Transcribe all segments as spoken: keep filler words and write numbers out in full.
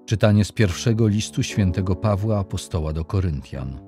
Czytanie z pierwszego listu świętego Pawła Apostoła do Koryntian.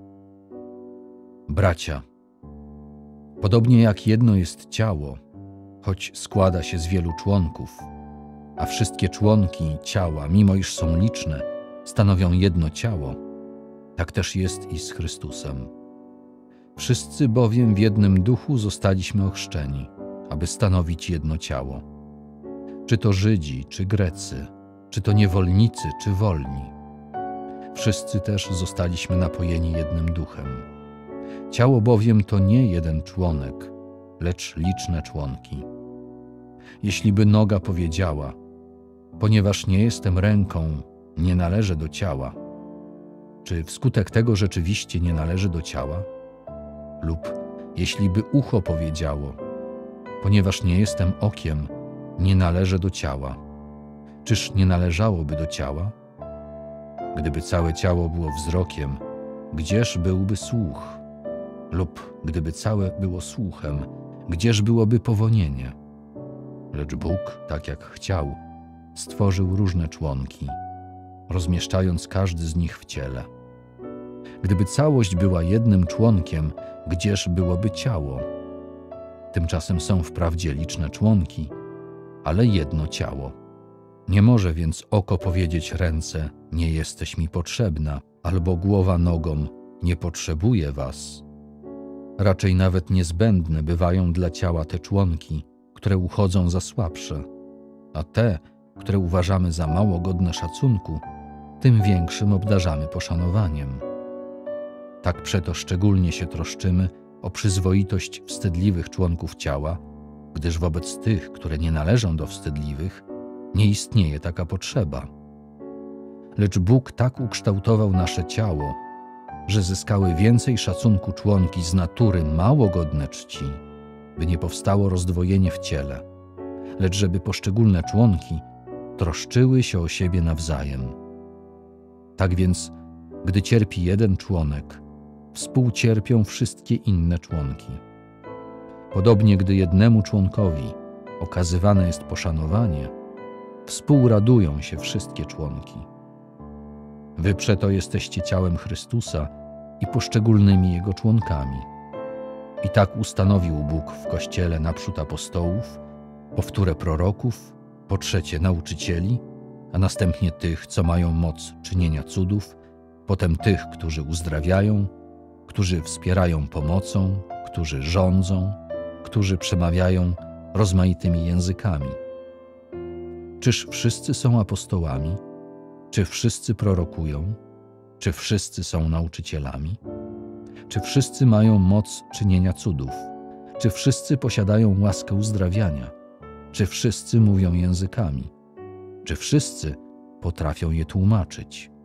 Bracia, podobnie jak jedno jest ciało, choć składa się z wielu członków, a wszystkie członki ciała, mimo iż są liczne, stanowią jedno ciało, tak też jest i z Chrystusem. Wszyscy bowiem w jednym duchu zostaliśmy ochrzczeni, aby stanowić jedno ciało. Czy to Żydzi, czy Grecy, czy to niewolnicy, czy wolni. Wszyscy też zostaliśmy napojeni jednym duchem. Ciało bowiem to nie jeden członek, lecz liczne członki. Jeśli by noga powiedziała, ponieważ nie jestem ręką, nie należę do ciała, czy wskutek tego rzeczywiście nie należy do ciała? Lub jeśli by ucho powiedziało, ponieważ nie jestem okiem, nie należę do ciała, czyż nie należałoby do ciała? Gdyby całe ciało było wzrokiem, gdzież byłby słuch? Lub gdyby całe było słuchem, gdzież byłoby powonienie? Lecz Bóg, tak jak chciał, stworzył różne członki, rozmieszczając każdy z nich w ciele. Gdyby całość była jednym członkiem, gdzież byłoby ciało? Tymczasem są wprawdzie liczne członki, ale jedno ciało. Nie może więc oko powiedzieć ręce, nie jesteś mi potrzebna, albo głowa nogom, nie potrzebuję was. Raczej nawet niezbędne bywają dla ciała te członki, które uchodzą za słabsze, a te, które uważamy za mało godne szacunku, tym większym obdarzamy poszanowaniem. Tak przeto szczególnie się troszczymy o przyzwoitość wstydliwych członków ciała, gdyż wobec tych, które nie należą do wstydliwych, nie istnieje taka potrzeba. Lecz Bóg tak ukształtował nasze ciało, że zyskały więcej szacunku członki z natury mało godne czci, by nie powstało rozdwojenie w ciele, lecz żeby poszczególne członki troszczyły się o siebie nawzajem. Tak więc, gdy cierpi jeden członek, współcierpią wszystkie inne członki. Podobnie, gdy jednemu członkowi okazywane jest poszanowanie, współradują się wszystkie członki. Wy przeto jesteście ciałem Chrystusa i poszczególnymi Jego członkami. I tak ustanowił Bóg w Kościele naprzód apostołów, po wtóre proroków, po trzecie nauczycieli, a następnie tych, co mają moc czynienia cudów, potem tych, którzy uzdrawiają, którzy wspierają pomocą, którzy rządzą, którzy przemawiają rozmaitymi językami. Czyż wszyscy są apostołami? Czy wszyscy prorokują? Czy wszyscy są nauczycielami? Czy wszyscy mają moc czynienia cudów? Czy wszyscy posiadają łaskę uzdrawiania? Czy wszyscy mówią językami? Czy wszyscy potrafią je tłumaczyć?